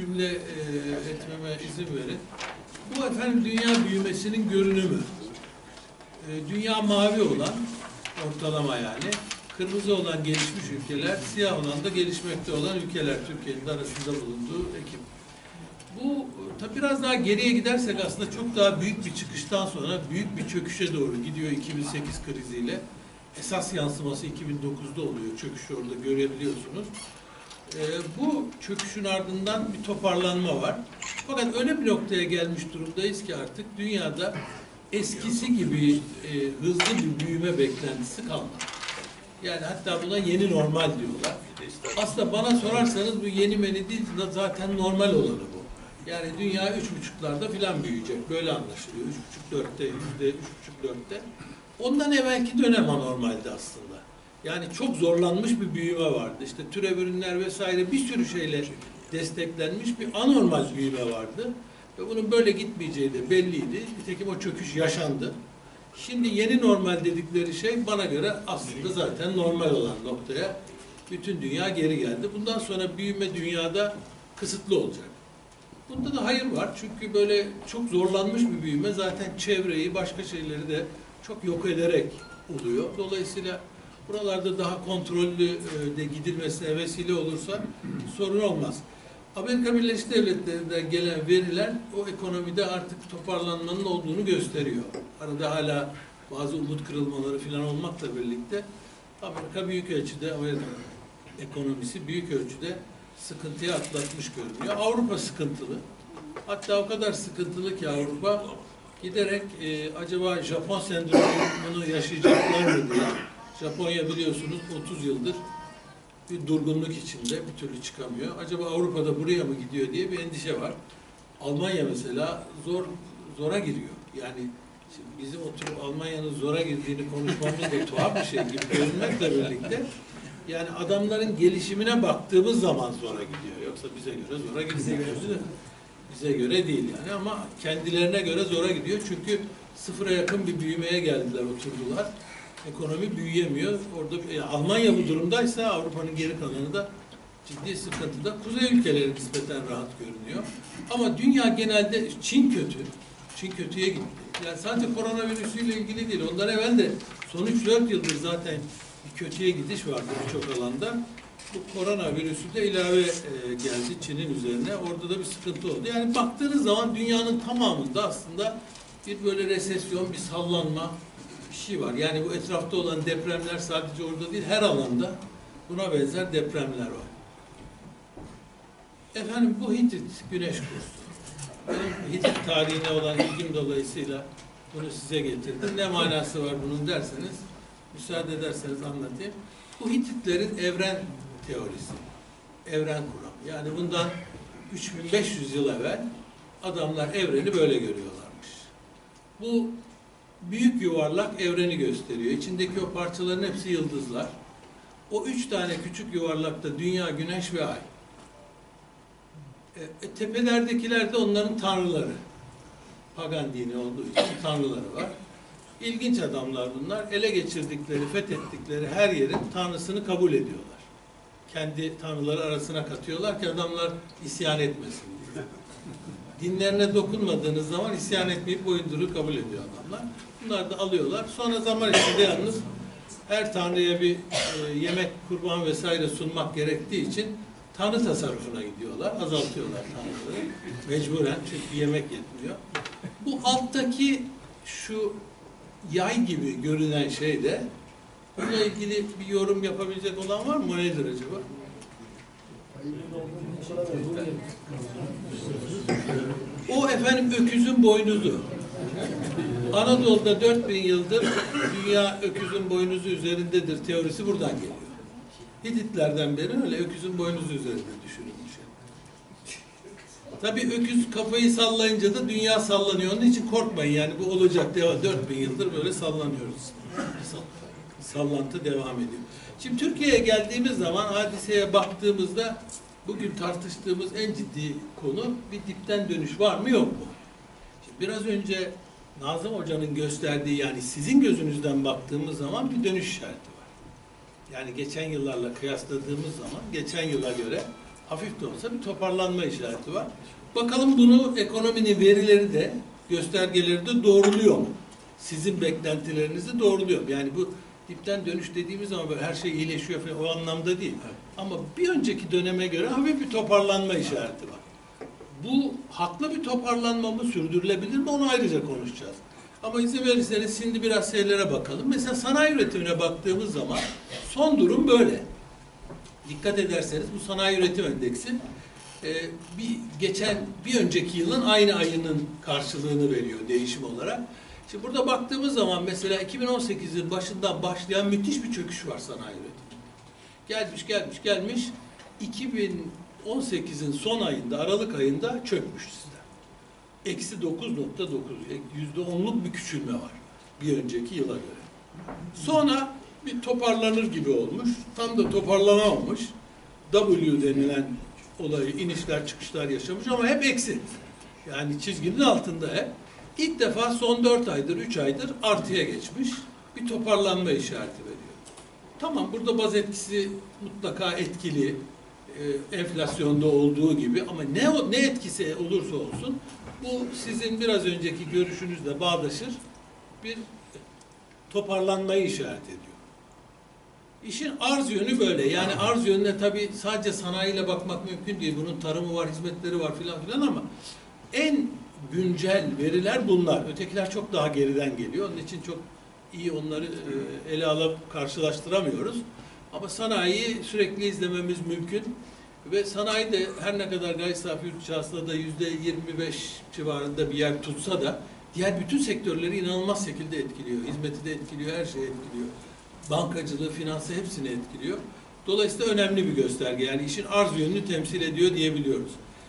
cümle etmeme izin verin. Bu efendim dünya büyümesinin görünümü. Dünya mavi olan, ortalama yani, kırmızı olan gelişmiş ülkeler, siyah olan da gelişmekte olan ülkeler, Türkiye'nin arasında bulunduğu ekip. Bu tabi biraz daha geriye gidersek aslında çok daha büyük bir çıkıştan sonra büyük bir çöküşe doğru gidiyor 2008 kriziyle. Esas yansıması 2009'da oluyor. Çöküşü orada görebiliyorsunuz. Bu çöküşün ardından bir toparlanma var. Fakat öyle bir noktaya gelmiş durumdayız ki artık dünyada eskisi gibi hızlı bir büyüme beklentisi kalmadı. Yani hatta buna yeni normal diyorlar. Aslında bana sorarsanız bu yeni meni değil, zaten normal olanı bu. Yani dünya 3,5'larda filan büyüyecek. Böyle anlaşılıyor. 3,5-4'te, %3,5-4'te. Ondan evvelki dönem anormaldi aslında. Yani çok zorlanmış bir büyüme vardı. İşte türev ürünler vesaire bir sürü şeyle desteklenmiş bir anormal büyüme vardı. Ve bunun böyle gitmeyeceği de belliydi. Nitekim o çöküş yaşandı. Şimdi yeni normal dedikleri şey bana göre aslında zaten normal olan noktaya bütün dünya geri geldi. Bundan sonra büyüme dünyada kısıtlı olacak. Bunda da hayır var. Çünkü böyle çok zorlanmış bir büyüme zaten çevreyi, başka şeyleri de çok yok ederek oluyor. Dolayısıyla buralarda daha kontrollü de gidilmesine vesile olursa sorun olmaz. Amerika Birleşik Devletleri'nden gelen veriler o ekonomide artık toparlanmanın olduğunu gösteriyor. Arada hala bazı umut kırılmaları falan olmakla birlikte Amerika büyük ölçüde, Amerika ekonomisi büyük ölçüde sıkıntıya atlatmış görünüyor. Avrupa sıkıntılı. Hatta o kadar sıkıntılı ki Avrupa giderek acaba Japon sendromunu yaşayacaklar mı diye. Japonya biliyorsunuz 30 yıldır bir durgunluk içinde, bir türlü çıkamıyor. Acaba Avrupa'da buraya mı gidiyor diye bir endişe var. Almanya mesela zora giriyor. Yani şimdi bizim oturup Almanya'nın zora girdiğini konuşmamız da tuhaf bir şey gibi görünmekle birlikte yani adamların gelişimine baktığımız zaman zora gidiyor. Yoksa bize göre zora gidiyor. Bize göre değil yani ama kendilerine göre zora gidiyor. Çünkü sıfıra yakın bir büyümeye geldiler, oturdular. Ekonomi büyüyemiyor. Orada Almanya bu durumdaysa Avrupa'nın geri kalanı da ciddi sıkıntıda. Kuzey ülkeleri nispeten rahat görünüyor. Ama dünya genelde Çin kötü. Çin kötüye gitti. Yani sadece koronavirüsüyle ilgili değil. Ondan evvel de son 3-4 yıldır zaten bir kötüye gidiş vardı birçok alanda. Bu koronavirüsü de ilave geldi Çin'in üzerine. Orada da bir sıkıntı oldu. Yani baktığınız zaman dünyanın tamamında aslında bir böyle resesyon, bir sallanma bir şey var. Yani bu etrafta olan depremler sadece orada değil, her alanda buna benzer depremler var. Efendim bu Hitit güneş kursu. Benim Hitit tarihine olan ilgim dolayısıyla bunu size getirdim. Ne manası var bunun derseniz, müsaade ederseniz anlatayım. Bu Hititlerin evren teorisi, evren kuramı. Yani bundan 3500 yıl evvel adamlar evreni böyle görüyorlarmış. Bu büyük yuvarlak evreni gösteriyor. İçindeki o parçaların hepsi yıldızlar. O 3 tane küçük yuvarlakta dünya, güneş ve ay. Tepelerdekiler de onların tanrıları. Pagan dini olduğu için tanrıları var. İlginç adamlar bunlar. Ele geçirdikleri, fethettikleri her yerin tanrısını kabul ediyorlar. Kendi tanrıları arasına katıyorlar ki adamlar isyan etmesin diye. Dinlerine dokunmadığınız zaman isyan etmeyip boyunduru kabul ediyor adamlar. Bunlar da alıyorlar. Sonra zaman içinde yalnız her tanrıya bir yemek, kurban vesaire sunmak gerektiği için tanrı tasarrufuna gidiyorlar. Azaltıyorlar tanrıları. Mecburen çünkü yemek yetmiyor. Bu alttaki şu yay gibi görünen şey de bununla ilgili bir yorum yapabilecek olan var mı? O nedir acaba? O efendim öküzün boynuzu. Anadolu'da 4000 yıldır dünya öküzün boynuzu üzerindedir teorisi buradan geliyor. Hititlerden beri öyle öküzün boynuzu üzerinde düşünülmüş. Tabii öküz kafayı sallayınca da dünya sallanıyor. Onun için korkmayın yani bu olacak. 4000 yıldır böyle sallanıyoruz. Sallantı devam ediyor. Şimdi Türkiye'ye geldiğimiz zaman hadiseye baktığımızda bugün tartıştığımız en ciddi konu bir dipten dönüş var mı yok mu? Şimdi biraz önce Nazım Hoca'nın gösterdiği yani sizin gözünüzden baktığımız zaman bir dönüş işareti var. Yani geçen yıllarla kıyasladığımız zaman geçen yıla göre hafif de olsa bir toparlanma işareti var. Bakalım bunu ekonominin verileri de, göstergeleri de doğruluyor mu? Sizin beklentilerinizi doğruluyor mu? Yani bu dipten dönüş dediğimiz zaman böyle her şey iyileşiyor falan, o anlamda değil. Ama bir önceki döneme göre hafif bir toparlanma işareti var. Bu haklı bir toparlanma mı, sürdürülebilir mi, onu ayrıca konuşacağız. Ama izin verirseniz şimdi biraz şeylere bakalım. Mesela sanayi üretimine baktığımız zaman son durum böyle. Dikkat ederseniz bu sanayi üretim endeksi bir önceki yılın aynı ayının karşılığını veriyor değişim olarak. Şimdi burada baktığımız zaman mesela 2018'in başından başlayan müthiş bir çöküş var sanayi üretimi. Gelmiş 2018'in son ayında, Aralık ayında çökmüş sizden. Eksi 9.9, %10'luk bir küçülme var bir önceki yıla göre. Sonra bir toparlanır gibi olmuş, tam da toparlanamamış. W denilen olayı, inişler çıkışlar yaşamış ama hep eksi. Yani çizginin altında hep. İlk defa son 4 aydır, 3 aydır artıya geçmiş. Bir toparlanma işareti veriyor. Tamam, burada baz etkisi mutlaka etkili. Enflasyonda olduğu gibi ama ne etkisi olursa olsun bu sizin biraz önceki görüşünüzle bağdaşır bir toparlanmayı işaret ediyor. İşin arz yönü böyle. Yani arz yönüne tabii sadece sanayiyle bakmak mümkün değil. Bunun tarımı var, hizmetleri var filan ama en güncel veriler bunlar. Ötekiler çok daha geriden geliyor. Onun için çok iyi onları ele alıp karşılaştıramıyoruz. Ama sanayiyi sürekli izlememiz mümkün. Ve sanayi de her ne kadar gayri safi yurt içi hasılada %25 civarında bir yer tutsa da diğer bütün sektörleri inanılmaz şekilde etkiliyor. Hizmeti de etkiliyor, her şeyi etkiliyor. Bankacılığı, finansı hepsini etkiliyor. Dolayısıyla önemli bir gösterge. Yani işin arz yönünü temsil ediyor diyebiliyoruz.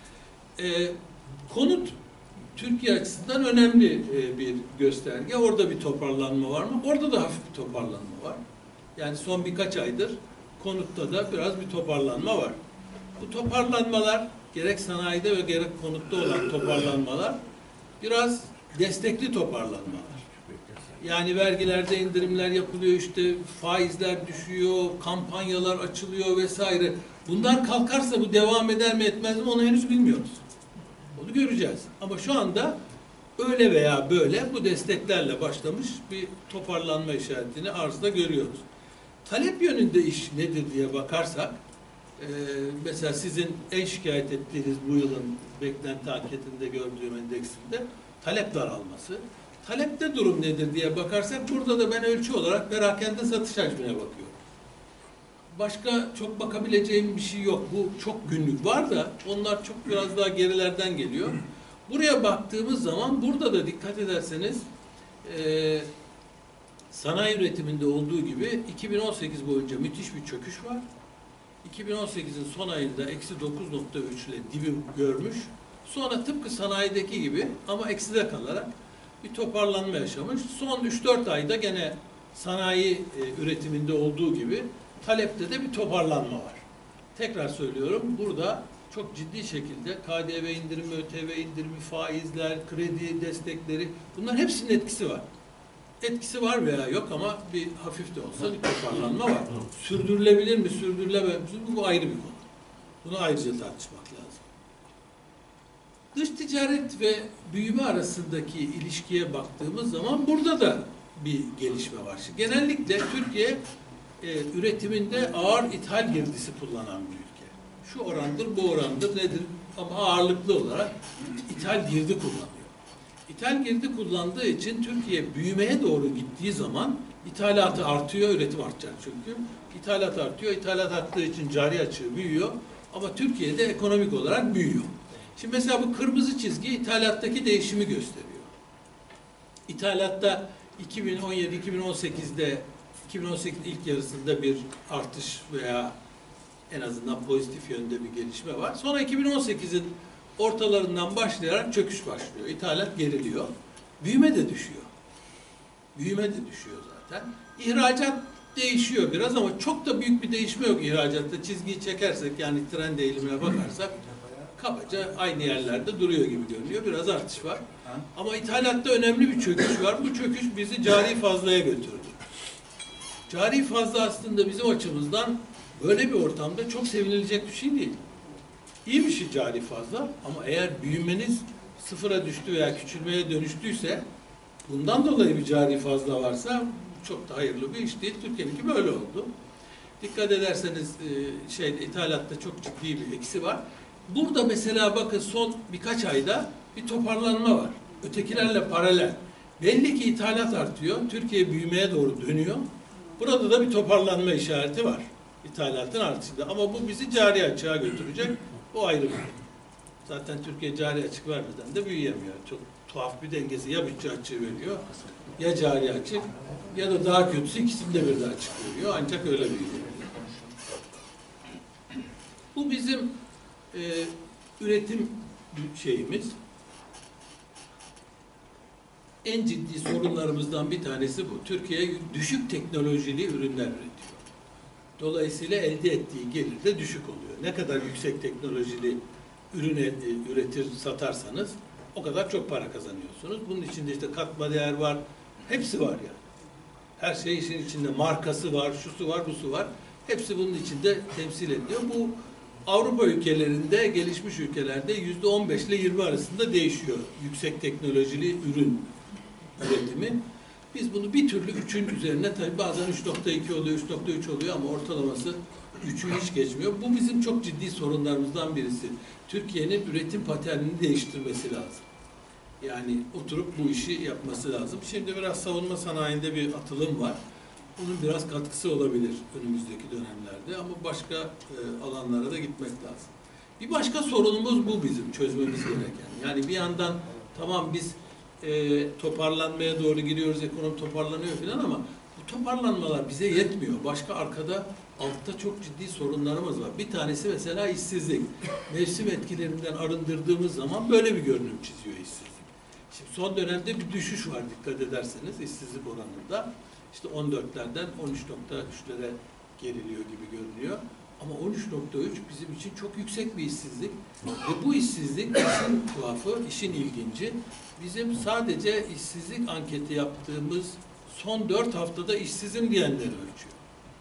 Konut Türkiye açısından önemli bir gösterge. Orada bir toparlanma var mı? Orada da hafif bir toparlanma var. Yani son birkaç aydır konutta da biraz bir toparlanma var. Bu toparlanmalar gerek sanayide ve gerek konutta olan toparlanmalar biraz destekli toparlanmalar. Yani vergilerde indirimler yapılıyor, işte faizler düşüyor, kampanyalar açılıyor vesaire. Bunlar kalkarsa bu devam eder mi etmez mi onu henüz bilmiyoruz. Onu göreceğiz. Ama şu anda öyle veya böyle bu desteklerle başlamış bir toparlanma işaretini arzda görüyoruz. Talep yönünde iş nedir diye bakarsak, mesela sizin en şikayet ettiğiniz bu yılın beklenti anketinde gördüğüm endeksinde talep daralması. Talepte durum nedir diye bakarsak burada da ben ölçü olarak perakende satış hacmine bakıyorum. Başka çok bakabileceğim bir şey yok. Bu çok günlük var da onlar çok biraz daha gerilerden geliyor. Buraya baktığımız zaman burada da dikkat ederseniz sanayi üretiminde olduğu gibi 2018 boyunca müthiş bir çöküş var. 2018'in son ayında eksi 9.3 ile dibi görmüş. Sonra tıpkı sanayideki gibi ama ekside kalarak bir toparlanma yaşamış. Son 3-4 ayda gene sanayi üretiminde olduğu gibi talepte de bir toparlanma var. Tekrar söylüyorum, burada çok ciddi şekilde KDV indirimi, ÖTV indirimi, faizler, kredi destekleri, bunların hepsinin etkisi var. Etkisi var veya yok ama bir hafif de olsa bir toparlanma var. Sürdürülebilir mi, sürdürülemez mi? Bu ayrı bir konu. Bunu ayrıca tartışmak lazım. Dış ticaret ve büyüme arasındaki ilişkiye baktığımız zaman burada da bir gelişme var. Genellikle Türkiye üretiminde ağır ithal girdisi kullanan bir ülke. Şu orandır, bu orandır nedir? Ama ağırlıklı olarak ithal girdi kullanıyor. İthal girdi kullandığı için Türkiye büyümeye doğru gittiği zaman ithalatı artıyor, üretim artacak çünkü. İthalat artıyor, ithalat arttığı için cari açığı büyüyor ama Türkiye'de ekonomik olarak büyüyor. Şimdi mesela bu kırmızı çizgi ithalattaki değişimi gösteriyor. İthalatta 2017-2018'de 2018 ilk yarısında bir artış veya en azından pozitif yönde bir gelişme var. Sonra 2018'in ortalarından başlayarak çöküş başlıyor. İthalat geriliyor. Büyüme de düşüyor. Büyüme de düşüyor zaten. İhracat değişiyor biraz ama çok da büyük bir değişme yok ihracatta. Çizgiyi çekersek yani trend eğilimine bakarsak kabaca aynı yerlerde duruyor gibi görünüyor. Biraz artış var. Ama ithalatta önemli bir çöküş var. Bu çöküş bizi cari fazlaya götürdü. Cari fazla aslında bizim açımızdan böyle bir ortamda çok sevinilecek bir şey değil. İyi bir şey cari fazla ama eğer büyümeniz sıfıra düştü veya küçülmeye dönüştüyse, bundan dolayı bir cari fazla varsa çok da hayırlı bir iş değil. Türkiye'ninki böyle oldu. Dikkat ederseniz ithalatta çok ciddi bir eksi var. Burada mesela bakın son birkaç ayda bir toparlanma var. Ötekilerle paralel. Belli ki ithalat artıyor. Türkiye büyümeye doğru dönüyor. Burada da bir toparlanma işareti var. İthalatın artışında. Ama bu bizi cari açığa götürecek. O ayrı bir şey. Zaten Türkiye cari açık vermeden de büyüyemiyor. Çok tuhaf bir dengesi. Ya bütçe açığı veriyor, ya cari açık, ya da daha kötüsü ikisini de birden açık veriyor. Ancak öyle büyüyor. Bu bizim üretim şeyimiz. En ciddi sorunlarımızdan bir tanesi bu. Türkiye düşük teknolojili ürünler üretiyor. Dolayısıyla elde ettiği gelir de düşük oluyor. Ne kadar yüksek teknolojili ürün üretir, satarsanız o kadar çok para kazanıyorsunuz. Bunun içinde işte katma değer var, hepsi var yani. Her şey işin içinde, markası var, şusu var, busu var. Hepsi bunun içinde temsil ediyor. Bu Avrupa ülkelerinde, gelişmiş ülkelerde %15 ile 20 arasında değişiyor. Yüksek teknolojili ürün üretimi. Biz bunu bir türlü 3'ün üzerine, tabii bazen 3.2 oluyor, 3.3 oluyor ama ortalaması 3'ü hiç geçmiyor. Bu bizim çok ciddi sorunlarımızdan birisi. Türkiye'nin üretim paternini değiştirmesi lazım. Yani oturup bu işi yapması lazım. Şimdi biraz savunma sanayinde bir atılım var. Bunun biraz katkısı olabilir önümüzdeki dönemlerde ama başka alanlara da gitmek lazım. Bir başka sorunumuz bu bizim çözmemiz gereken. Yani bir yandan tamam biz toparlanmaya doğru gidiyoruz, ekonomi toparlanıyor falan ama bu toparlanmalar bize yetmiyor. Başka arkada, altta çok ciddi sorunlarımız var. Bir tanesi mesela işsizlik. Mevsim etkilerinden arındırdığımız zaman böyle bir görünüm çiziyor işsizlik. Şimdi son dönemde bir düşüş var dikkat ederseniz işsizlik oranında. İşte 14'lerden 13.3'lere geriliyor gibi görünüyor. Ama 13.3 bizim için çok yüksek bir işsizlik. Ve bu işsizlik işin tuhafı, işin ilginci. Bizim sadece işsizlik anketi yaptığımız son 4 haftada işsizim diyenleri ölçüyor.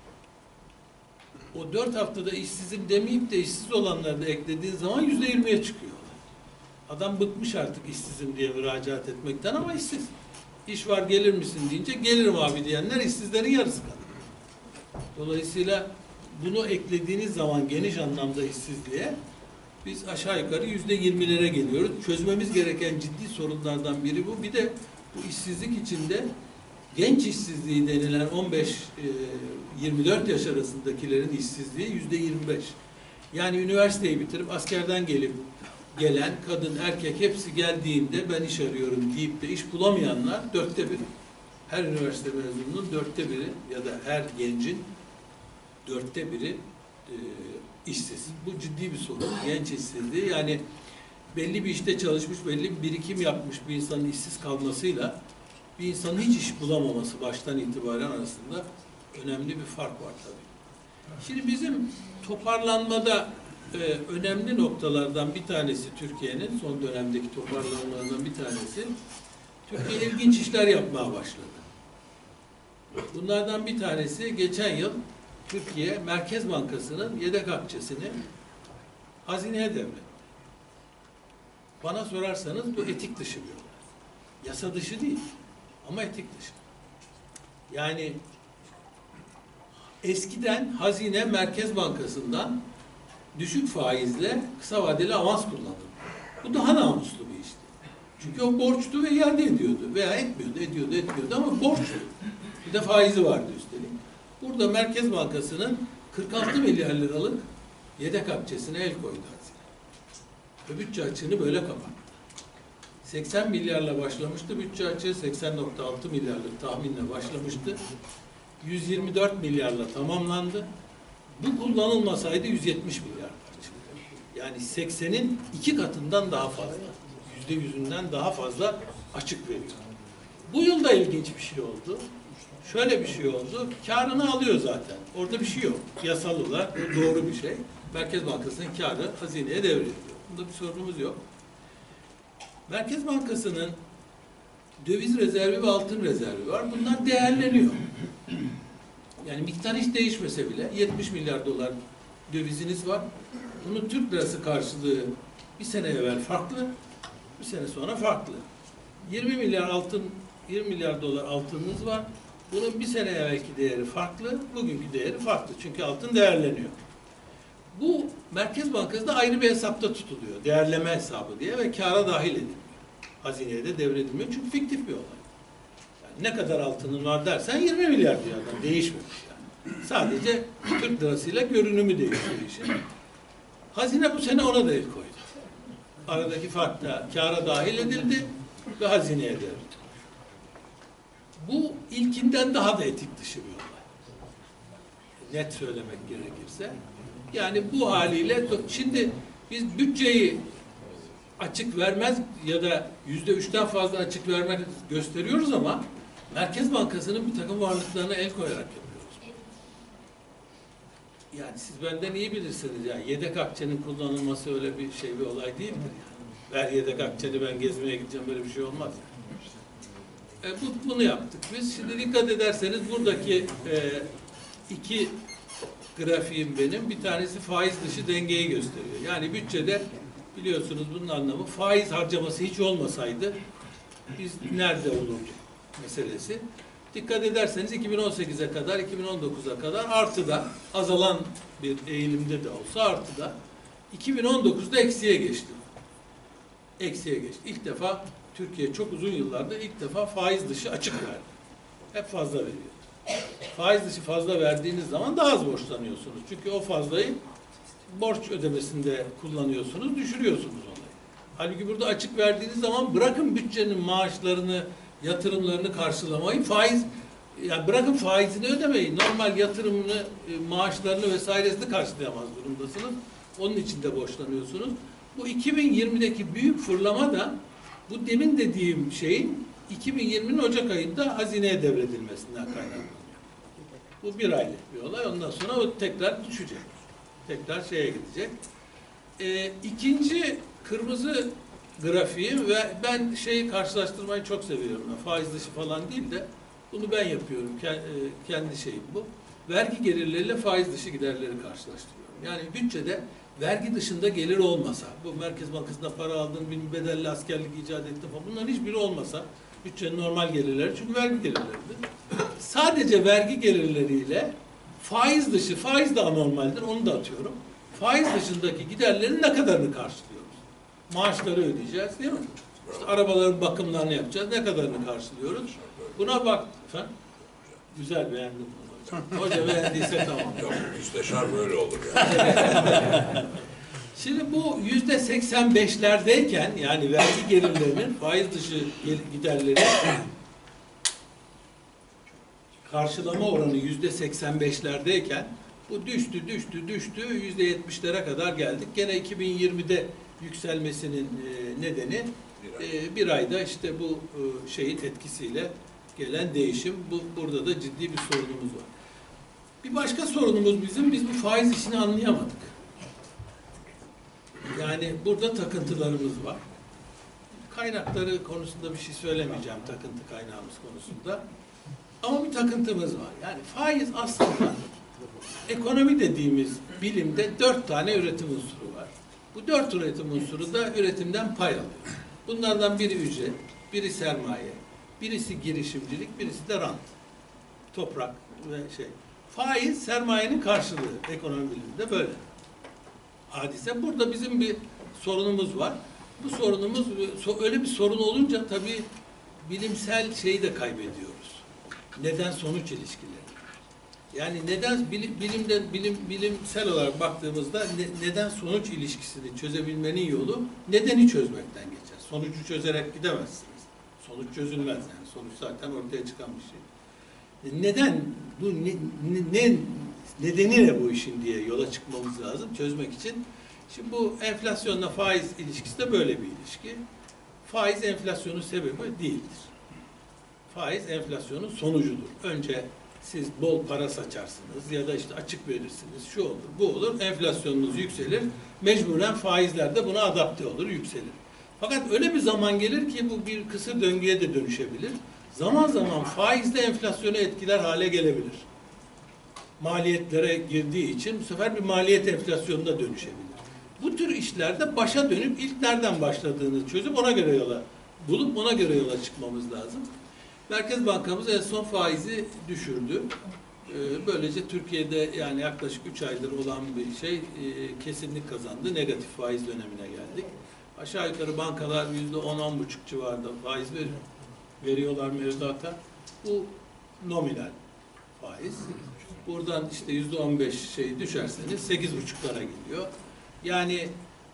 O 4 haftada işsizim demeyip de işsiz olanları da eklediğin zaman %20'ye çıkıyor. Adam bıkmış artık işsizim diye müracaat etmekten ama işsiz. İş var gelir misin deyince gelirim abi diyenler işsizlerin yarısı kadar. Dolayısıyla bunu eklediğiniz zaman geniş anlamda işsizliğe biz aşağı yukarı %20'lere geliyoruz. Çözmemiz gereken ciddi sorunlardan biri bu. Bir de bu işsizlik içinde genç işsizliği denilen 15-24 yaş arasındakilerin işsizliği %25. Yani üniversiteyi bitirip askerden gelen kadın, erkek hepsi geldiğinde ben iş arıyorum deyip de iş bulamayanlar 1/4. Her üniversite mezununun 1/4 ya da her gencin 1/4 işsiz. Bu ciddi bir sorun. Genç işsizliği. Yani belli bir işte çalışmış, belli bir birikim yapmış bir insanın işsiz kalmasıyla bir insanın hiç iş bulamaması baştan itibaren arasında önemli bir fark var tabii. Şimdi bizim toparlanmada önemli noktalardan bir tanesi Türkiye'nin son dönemdeki toparlanmalardan bir tanesi Türkiye ilginç işler yapmaya başladı. Bunlardan bir tanesi geçen yıl Türkiye Merkez Bankası'nın yedek akçesini hazineye devretti. Bana sorarsanız bu etik dışı bir olay. Yasa dışı değil ama etik dışı. Yani eskiden hazine Merkez Bankası'ndan düşük faizle kısa vadeli avans kullanıldı. Bu daha namuslu bir işti. Çünkü o borçtu ve iade ediyordu. Veya ediyordu ama borçtu. Bir de faizi vardı üstelik. Burada Merkez Bankası'nın 46 milyar liralık yedek akçesine el koydu hazine. Ve bütçe açığını böyle kapattı. 80 milyarla başlamıştı bütçe açığı, 80.6 milyarlık tahminle başlamıştı. 124 milyarla tamamlandı. Bu kullanılmasaydı 170 milyar çıktı. Yani 80'in 2 katından daha fazla. %100'ünden daha fazla açık veriyor. Bu yıl da ilginç bir şey oldu. Şöyle bir şey oldu. Kârını alıyor zaten. Orada bir şey yok. Yasal olarak doğru bir şey. Merkez Bankası'nın kârı hazineye devrediyor. Bunda bir sorunumuz yok. Merkez Bankası'nın döviz rezervi ve altın rezervi var. Bunlar değerleniyor. Yani miktar hiç değişmese bile 70 milyar dolar döviziniz var. Bunun Türk lirası karşılığı bir sene evvel farklı, bir sene sonra farklı. 20 milyar dolar altınınız var. Bunun bir sene evvelki değeri farklı, bugünkü değeri farklı. Çünkü altın değerleniyor. Bu Merkez Bankası'nda ayrı bir hesapta tutuluyor. Değerleme hesabı diye ve kâra dahil edilmiyor. Hazineye de devredilmiyor çünkü fiktif bir olay. Yani ne kadar altının var dersen 20 milyar diyor adam. Değişmemiş yani. Sadece Türk lirasıyla görünümü değişiyor işin. Hazine bu sene ona da el koydu. Aradaki fark da kâra dahil edildi ve hazineye devredildi. Bu ilkinden daha da etik dışı bir olay. Net söylemek gerekirse. Yani bu haliyle şimdi biz bütçeyi açık vermez ya da %3'ten fazla açık vermek gösteriyoruz ama Merkez Bankası'nın bir takım varlıklarına el koyarak yapıyoruz. Yani siz benden iyi bilirsiniz ya. Yedek akçenin kullanılması öyle bir bir olay değildir yani. Ver yedek akçeni ben gezmeye gideceğim böyle bir şey olmaz. Bunu yaptık biz. Şimdi dikkat ederseniz buradaki iki grafiğim benim. Bir tanesi faiz dışı dengeyi gösteriyor. Yani bütçede biliyorsunuz bunun anlamı faiz harcaması hiç olmasaydı biz nerede olurduk meselesi. Dikkat ederseniz 2018'e kadar, 2019'a kadar artıda, azalan bir eğilimde de olsa artıda, 2019'da eksiye geçti. Eksiye geçti. İlk defa Türkiye çok uzun yıllarda ilk defa faiz dışı açık verdi. Hep fazla veriyor. Faiz dışı fazla verdiğiniz zaman daha az borçlanıyorsunuz. Çünkü o fazlayı borç ödemesinde kullanıyorsunuz, düşürüyorsunuz olayı. Halbuki burada açık verdiğiniz zaman bırakın bütçenin maaşlarını, yatırımlarını karşılamayı, yani bırakın faizini ödemeyi, normal yatırımını, maaşlarını vesairesini karşılayamaz durumdasınız. Onun için de borçlanıyorsunuz. Bu 2020'deki büyük fırlama da bu demin dediğim şeyin 2020'nin Ocak ayında hazineye devredilmesinden kaynaklanıyor. Bu bir aylık bir olay. Ondan sonra o tekrar düşecek. Tekrar gidecek. İkinci kırmızı grafiğim ve ben karşılaştırmayı çok seviyorum. Faiz dışı falan değil de bunu ben yapıyorum. Kendi şeyim bu. Vergi gelirleriyle faiz dışı giderleri karşılaştırıyorum. Yani bütçede vergi dışında gelir olmasa, bu Merkez Bankası'nda para aldın, bir bedelli askerlik icat ettin falan, bunların hiçbiri olmasa, bütçenin normal gelirleri, çünkü vergi gelirleridir. Sadece vergi gelirleriyle faiz dışı, faiz de anormaldir, onu da atıyorum. Faiz dışındaki giderlerin ne kadarını karşılıyoruz? Maaşları ödeyeceğiz değil mi? İşte arabaların bakımlarını yapacağız, ne kadarını karşılıyoruz? Buna bak, efendim. Güzel, beğendim. Hoca beğendiyse tamam. Yok, müsteşar böyle olur yani. Şimdi bu %85'lerdeyken yani vergi gelirlerinin faiz dışı giderleri karşılama oranı %85'lerdeyken bu düştü %70'lere kadar geldik. Gene 2020'de yükselmesinin nedeni bir ayda işte bu şeyin etkisiyle gelen değişim. Burada da ciddi bir sorunumuz var. Bir başka sorunumuz biz bu faiz işini anlayamadık. Yani burada takıntılarımız var. Kaynakları konusunda bir şey söylemeyeceğim, takıntı kaynağımız konusunda. Ama bir takıntımız var. Yani faiz aslında ekonomi dediğimiz bilimde 4 tane üretim unsuru var. Bu 4 üretim unsuru da üretimden pay alıyor. Bunlardan biri ücret, biri sermaye, birisi girişimcilik, birisi de rant. Toprak ve Faiz sermayenin karşılığı ekonomi biliminde böyle. Hadise. Burada bizim bir sorunumuz var. Bu sorunumuz öyle bir sorun olunca tabii bilimsel şeyi de kaybediyoruz. Neden sonuç ilişkileri. Yani neden bilimsel olarak baktığımızda neden sonuç ilişkisini çözebilmenin yolu nedeni çözmekten geçer. Sonucu çözerek gidemezsiniz. Sonuç çözülmez yani. Sonuç zaten ortaya çıkan bir şey. Neden bu nedeni ne bu işin diye yola çıkmamız lazım çözmek için. Şimdi bu enflasyonla faiz ilişkisi de böyle bir ilişki. Faiz enflasyonun sebebi değildir. Faiz enflasyonun sonucudur. Önce siz bol para saçarsınız ya da işte açık verirsiniz. Şu olur, bu olur. Enflasyonunuz yükselir. Mecburen faizler de buna adapte olur, yükselir. Fakat öyle bir zaman gelir ki bu bir kısır döngüye de dönüşebilir. Zaman zaman faiz de enflasyonu etkiler hale gelebilir. Maliyetlere girdiği için bu sefer bir maliyet enflasyonuna dönüşebilir. Bu tür işlerde başa dönüp ilk nereden başladığını çözüp ona göre bulup ona göre yola çıkmamız lazım. Merkez Bankamız en son faizi düşürdü. Böylece Türkiye'de yani yaklaşık 3 aydır olan bir şey kesinlik kazandı. Negatif faiz dönemine geldik. Aşağı yukarı bankalar %10-10,5 civarında faiz veriyorlar mevduata. Bu nominal faiz. Buradan işte %15 şey düşerseniz 8,5'lara gidiyor. Yani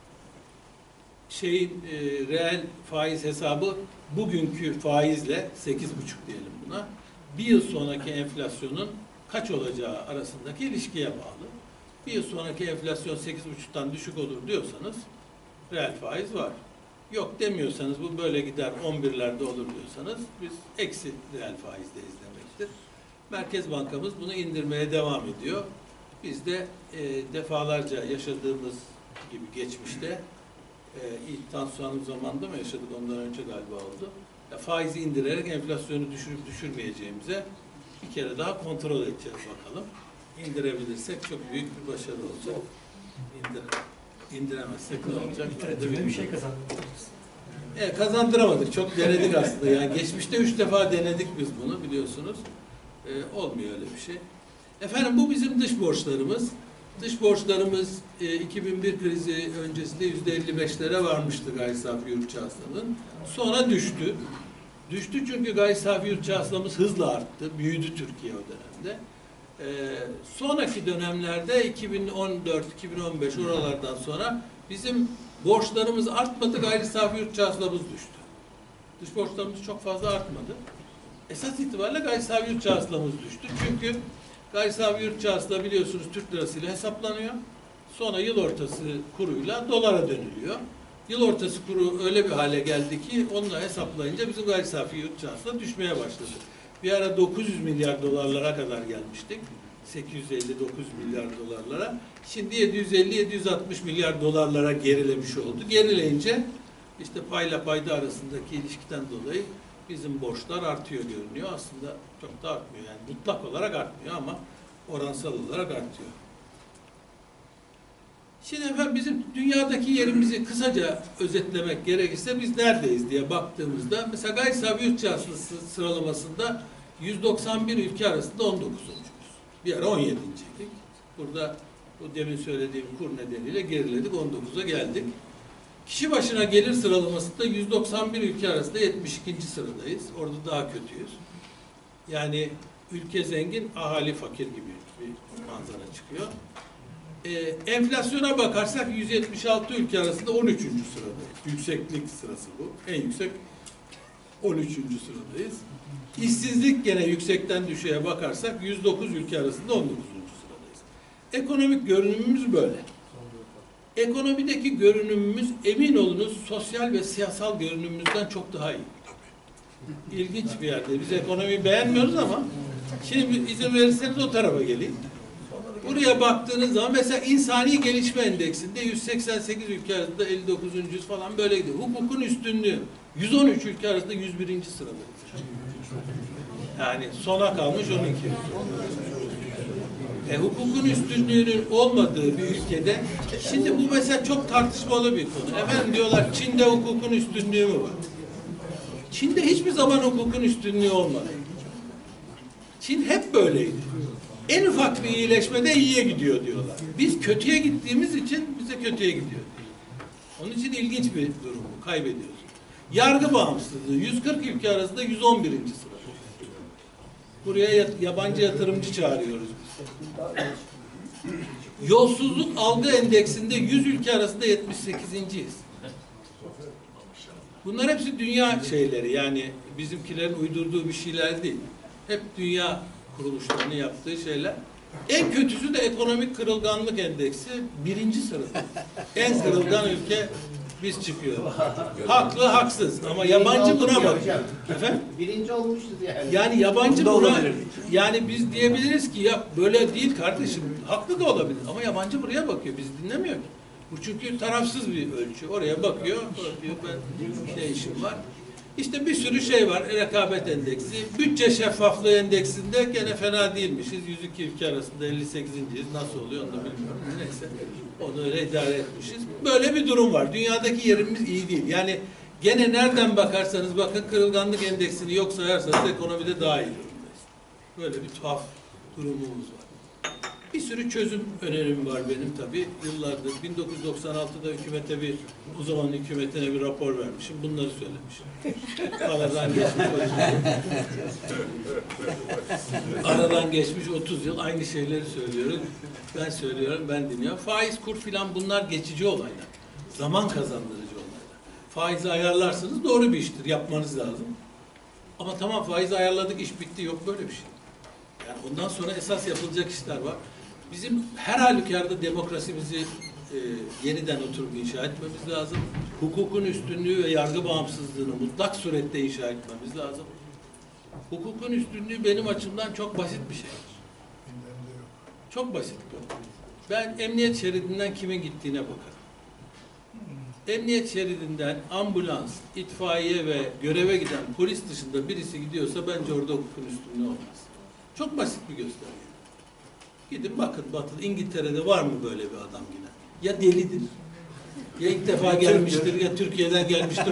reel faiz hesabı bugünkü faizle 8,5 diyelim buna. Bir yıl sonraki enflasyonun kaç olacağı arasındaki ilişkiye bağlı. Bir yıl sonraki enflasyon 8,5'tan düşük olur diyorsanız reel faiz var. Yok demiyorsanız bu böyle gider 11'lerde olur diyorsanız biz eksi reel faizdeyiz demektir. Merkez Bankamız bunu indirmeye devam ediyor. Biz de defalarca yaşadığımız gibi geçmişte ilk Tansu zamanında mı yaşadık, ondan önce galiba oldu. Faizi indirerek enflasyonu düşürüp düşürmeyeceğimize bir kere daha kontrol edeceğiz bakalım. İndirebilirsek çok büyük bir başarı olacak. İndiremezsek ne olacak? Bir şey kazandırırız. Kazandıramadık. Çok denedik aslında. Yani geçmişte 3 defa denedik biz bunu biliyorsunuz. Olmuyor öyle bir şey. Efendim bu bizim dış borçlarımız. Dış borçlarımız 2001 krizi öncesinde %55'lere varmıştı gayri safi yurt içi hasılanın. Sonra düştü. Düştü çünkü gayri safi yurt içi hasılamız hızla arttı. Büyüdü Türkiye o dönemde. Sonraki dönemlerde 2014-2015 oralardan sonra bizim borçlarımız artmadı, gayri safi yurt içi hasılamız düştü. Dış borçlarımız çok fazla artmadı. Esas itibariyle gayri safi yurt içi hasılamız düştü. Çünkü gayri safi yurt içi hasıla biliyorsunuz Türk lirasıyla hesaplanıyor. Sonra yıl ortası kuruyla dolara dönülüyor. Yıl ortası kuru öyle bir hale geldi ki onunla hesaplayınca bizim gayri safi yurt içi hasıla düşmeye başladı. Bir ara 900 milyar dolarlara kadar gelmiştik. 850-900 milyar dolarlara. Şimdi 750-760 milyar dolarlara gerilemiş oldu. Gerileyince işte payla payda arasındaki ilişkiden dolayı bizim borçlar artıyor görünüyor. Aslında çok da artmıyor. Yani mutlak olarak artmıyor ama oransal olarak artıyor. Şimdi efendim bizim dünyadaki yerimizi kısaca özetlemek gerekirse biz neredeyiz diye baktığımızda mesela gayri safi yurt içi hasıla sıralamasında 191 ülke arasında 19.'cuyuz. Bir ara 17.'ydik. Burada bu demin söylediğim kur nedeniyle geriledik, 19'a geldik. Kişi başına gelir sıralamasında 191 ülke arasında 72. sıradayız. Orada daha kötüyüz. Yani ülke zengin, ahali fakir gibi bir manzara çıkıyor. Enflasyona bakarsak 176 ülke arasında 13. sıradayız. Yükseklik sırası bu. En yüksek 13. sıradayız. İşsizlik gene yüksekten düşüğe bakarsak 109 ülke arasında 19. sıradayız. Ekonomik görünümümüz böyle. Ekonomideki görünümümüz emin olunuz sosyal ve siyasal görünümümüzden çok daha iyi. İlginç bir yerde. Biz ekonomiyi beğenmiyoruz ama şimdi izin verirseniz o tarafa geleyim. Buraya baktığınız zaman mesela insani gelişme endeksinde 188 ülke arasında 59. falan böyle gidiyor. Hukukun üstünlüğü 113 ülke arasında 101. sıradayız. Yani sona kalmış 12. Hukukun üstünlüğünün olmadığı bir ülkede şimdi bu mesela çok tartışmalı bir konu. Efendim diyorlar Çin'de hukukun üstünlüğü mü var? Çin'de hiçbir zaman hukukun üstünlüğü olmadı. Çin hep böyleydi. En ufak bir iyileşmede iyiye gidiyor diyorlar. Biz kötüye gittiğimiz için bize kötüye gidiyor. Onun için ilginç bir durum bu. Kaybediyoruz. Yargı bağımsızlığı 140 ülke arasında 111. sırada. Buraya yabancı yatırımcı çağırıyoruz biz. Yolsuzluk algı endeksinde 100 ülke arasında 78.'yiz. Bunlar hepsi dünya şeyleri. Yani bizimkilerin uydurduğu bir şeyler değil. Hep dünya kuruluşlarının yaptığı şeyler. En kötüsü de ekonomik kırılganlık endeksi 1. sırada. En kırılgan ülke biz çıkıyoruz. Haklı, haksız ama yabancı buna bakıyor. Efendim? Birinci olmuşuz yani. Yani yabancı buna, yani biz diyebiliriz ki ya böyle değil kardeşim, haklı da olabilir ama yabancı buraya bakıyor, bizi dinlemiyor ki. Bu çünkü tarafsız bir ölçü. Oraya bakıyor, diyor ben ne işim var. İşte bir sürü şey var. Rekabet endeksi, bütçe şeffaflığı endeksinde gene fena değilmişiz. 102 ülke arasında 58.yiz. Nasıl oluyor onu da bilmiyorum. Neyse. Onu öyle idare etmişiz. Böyle bir durum var. Dünyadaki yerimiz iyi değil. Yani gene nereden bakarsanız bakın kırılganlık endeksini yok sayarsanız ekonomide daha iyi durumdayız. Böyle bir tuhaf durumumuz var. Bir sürü çözüm önerim var benim tabii. Yıllardır 1996'da hükümete o zaman hükümetine bir rapor vermişim. Bunları söylemişim. Aradan geçmiş 30 yıl aynı şeyleri söylüyorum. Ben söylüyorum, ben dinliyorum. Faiz, kur filan bunlar geçici olaylar. Zaman kazandırıcı olaylar. Faizi ayarlarsınız doğru bir iştir. Yapmanız lazım. Ama tamam faizi ayarladık iş bitti. Yok böyle bir şey. Yani ondan sonra esas yapılacak işler var. Bizim her halükarda demokrasimizi yeniden oturup inşa etmemiz lazım. Hukukun üstünlüğü ve yargı bağımsızlığını mutlak surette inşa etmemiz lazım. Hukukun üstünlüğü benim açımdan çok basit bir şey. Çok basit bir. Ben emniyet şeridinden kimin gittiğine bakarım. Emniyet şeridinden ambulans, itfaiye ve göreve giden polis dışında birisi gidiyorsa bence orada hukukun üstünlüğü olmaz. Çok basit bir gösterge. Gidin bakın Batı'da, İngiltere'de var mı böyle bir adam yine? Ya delidir, ya ilk defa gelmiştir, ya Türkiye'den gelmiştir,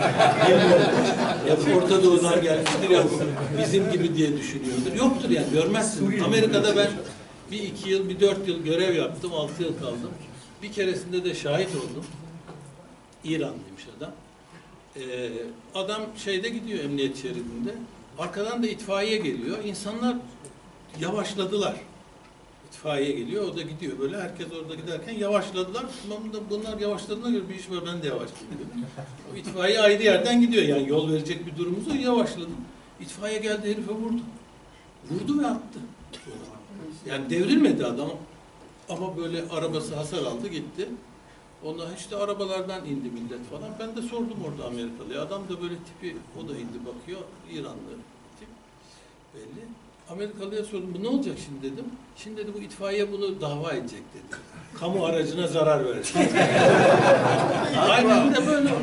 ya Orta Doğu'dan gelmiştir, ya bizim gibi diye düşünüyordur. Yoktur yani, görmezsin. Amerika'da ben bir 2 yıl, bir 4 yıl görev yaptım, 6 yıl kaldım. Bir keresinde de şahit oldum. İranlıymış adam. Adam şeyde gidiyor emniyet şeridinde. Arkadan da itfaiye geliyor. İnsanlar yavaşladılar. İtfaiye geliyor, o da gidiyor böyle. Herkes orada giderken yavaşladılar. Bunlar yavaşladığına göre bir iş var, ben de yavaşladım. O itfaiye ayrı yerden gidiyor. Yani yol verecek bir durumumuz yok. Yavaşladım. İtfaiye geldi, herife vurdu. Vurdu ve attı. Yani devrilmedi adam. Ama böyle arabası hasar aldı, gitti. Ondan işte arabalardan indi millet falan. Ben de sordum orada Amerikalı'ya. Adam da böyle tipi, o da indi bakıyor. İranlı tip belli. Amerikalı'ya sordum, bu ne olacak şimdi dedim. Şimdi dedi bu itfaiye bunu dava edecek dedi. Kamu aracına zarar verecek. Aynen de böyle.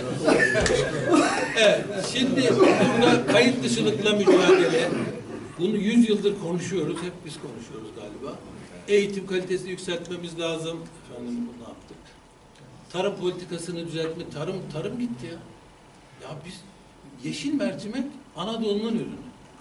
Evet, şimdi burada kayıt dışılıkla mücadele. Bunu 100 yıldır konuşuyoruz, hep biz konuşuyoruz galiba. Eğitim kalitesini yükseltmemiz lazım. Efendim bunu yaptık. Tarım politikasını düzeltme, tarım gitti ya. Ya biz yeşil mercimek Anadolu'nun ürünü.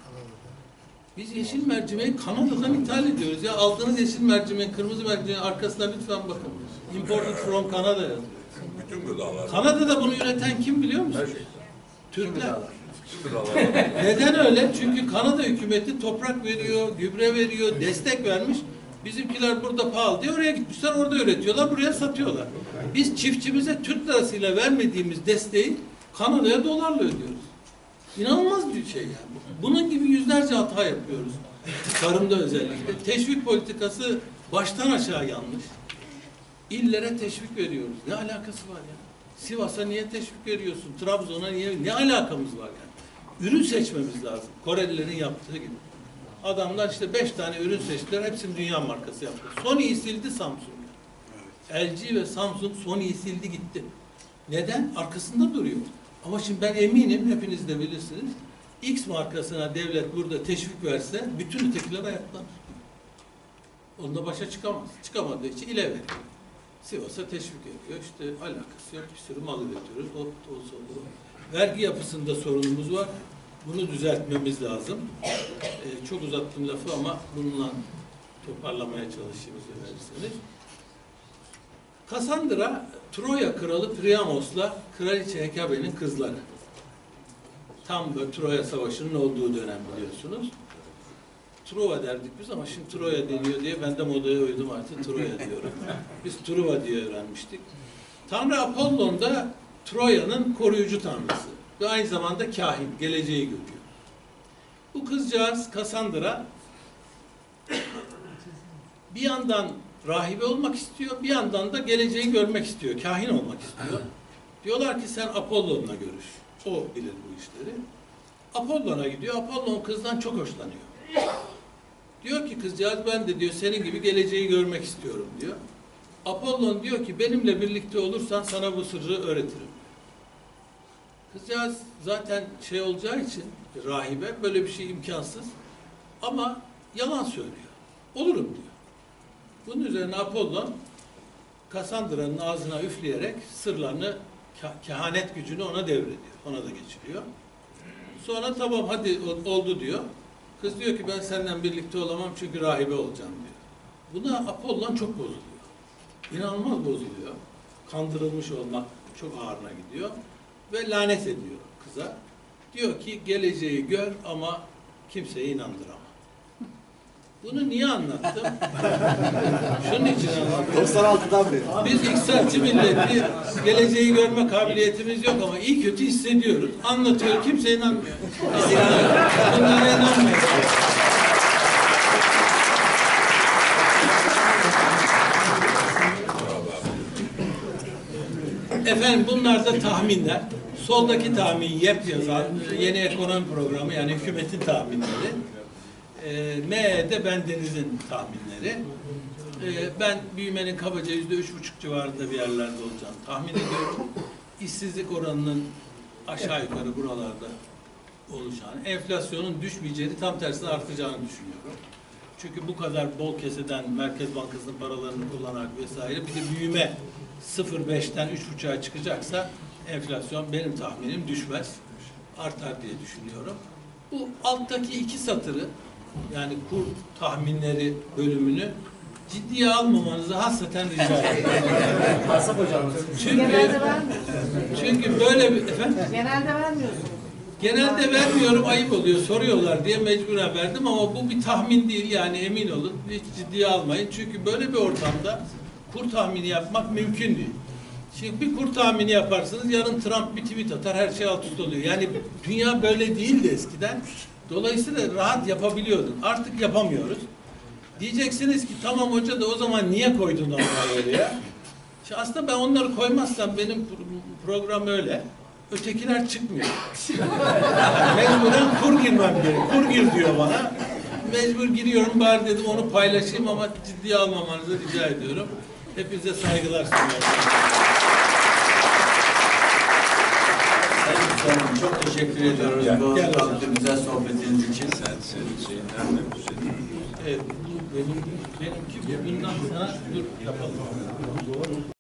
Biz yeşil mercimeği Kanada'dan ithal ediyoruz. Ya aldığınız yeşil mercimek, kırmızı mercimeğin arkasına lütfen bakın. Imported from Canada yazıyor. Bütün gıdalar. Kanada'da bunu üreten kim biliyor musun? Türkler. Gıdalar. Neden öyle? Çünkü Kanada hükümeti toprak veriyor, gübre veriyor, destek vermiş. Bizimkiler burada pahalı diye oraya gitmişler, orada üretiyorlar, buraya satıyorlar. Biz çiftçimize Türk lirasıyla vermediğimiz desteği Kanada'ya dolarla ödüyoruz. İnanılmaz bir şey yani. Bunun gibi yüzlerce hata yapıyoruz. Tarımda özellikle. Teşvik politikası baştan aşağı yanlış. İllere teşvik veriyoruz. Ne alakası var ya? Sivas'a niye teşvik veriyorsun? Trabzon'a niye? Ne alakamız var yani? Ürün seçmemiz lazım. Korelilerin yaptığı gibi. Adamlar işte 5 tane ürün seçtiler. Hepsini dünya markası yaptı. Sony'yi sildi Samsung. LG ve Samsung Sony'yi sildi gitti. Neden? Arkasında duruyor. Ama şimdi ben eminim, hepiniz de bilirsiniz, X markasına devlet burada teşvik verse, bütün ötekiler ayaklanır. Onda başa çıkamaz. Çıkamadığı için ile veriyor. Sivas'a teşvik ediyor. İşte alakası yok. Bir sürü mal üretiyoruz. O oldu. Vergi yapısında sorunumuz var. Bunu düzeltmemiz lazım. Çok uzattım lafı ama bununla toparlamaya çalışayım izin verirseniz. Kassandra, Troya kralı Priamos'la kraliçe Hekabe'nin kızları. Tam böyle Troya Savaşı'nın olduğu dönem biliyorsunuz. Truva derdik biz ama şimdi Troya deniyor diye ben de modaya uydum artık Troya diyorum. Biz Truva diye öğrenmiştik. Tanrı Apollon da Troya'nın koruyucu tanrısı. Ve aynı zamanda kahin, geleceği görüyor. Bu kızcağız Kassandra bir yandan rahibe olmak istiyor, bir yandan da geleceği görmek istiyor, kahin olmak istiyor. Diyorlar ki sen Apollon'la görüş. O bilir bu işleri. Apollon'a gidiyor. Apollon kızdan çok hoşlanıyor. Diyor ki kızcağız ben de diyor senin gibi geleceği görmek istiyorum diyor. Apollon diyor ki benimle birlikte olursan sana bu sırrı öğretirim. Kızcağız zaten şey olacağı için rahibe, böyle bir şey imkansız. Ama yalan söylüyor. Olurum diyor. Bunun üzerine Apollon Kassandra'nın ağzına üfleyerek sırlarını, kehanet gücünü ona devrediyor. Ona da geçiriyor. Sonra tamam hadi oldu diyor. Kız diyor ki ben seninle birlikte olamam çünkü rahibe olacağım diyor. Buna Apollon çok bozuluyor. İnanılmaz bozuluyor. Kandırılmış olmak çok ağırına gidiyor. Ve lanet ediyor kıza. Diyor ki geleceği gör ama kimseyi inandırama. Bunu niye anlattım? Şunun için anlattım. 96'dan beri. Biz iktisatçı milleti, geleceği görme kabiliyetimiz yok ama iyi kötü hissediyoruz. Anlatıyor, kimse inanmıyor. Bunlara inanmıyor. Efendim bunlar da tahminler. Soldaki tahmin YEP yazan yeni ekonomi programı, yani hükümetin tahminleri. M'de bendenizin tahminleri. Ben büyümenin kabaca %3,5 civarında bir yerlerde olacağını tahmin ediyorum. İşsizlik oranının aşağı yukarı buralarda olacağını, enflasyonun düşmeyeceğini, tam tersine artacağını düşünüyorum. Çünkü bu kadar bol keseden Merkez Bankası'nın paralarını kullanarak vesaire, bir de büyüme 0,5'ten 3,5'a çıkacaksa enflasyon benim tahminim düşmez, artar diye düşünüyorum. Bu alttaki iki satırı, yani kur tahminleri bölümünü ciddiye almamanızı hasreten rica ediyorum. Asaf hocam. Genelde vermiyorsunuz. Çünkü böyle bir efendim. Genelde vermiyorsunuz. Genelde vermiyorum, ayıp oluyor, soruyorlar diye mecburen verdim ama bu bir tahmin değil, yani emin olun, hiç ciddiye almayın. Çünkü böyle bir ortamda kur tahmini yapmak mümkün değil. Şimdi bir kur tahmini yaparsınız, yarın Trump bir tweet atar, her şey alt üst oluyor. Yani dünya böyle değildi eskiden. Dolayısıyla rahat yapabiliyordun. Artık yapamıyoruz. Diyeceksiniz ki tamam hoca da o zaman niye koydun onları oraya? Şimdi aslında ben onları koymazsam benim program öyle. Ötekiler çıkmıyor. Mecburen kur girmem gerekiyor. Kur gir diyor bana. Mecbur giriyorum, bari dedim onu paylaşayım ama ciddiye almamanızı rica ediyorum. Hepinize saygılar sunuyorum. Çok teşekkür ediyoruz bu güzel sohbetiniz için. Evet, bu benimki bundan sonra dur yapalım.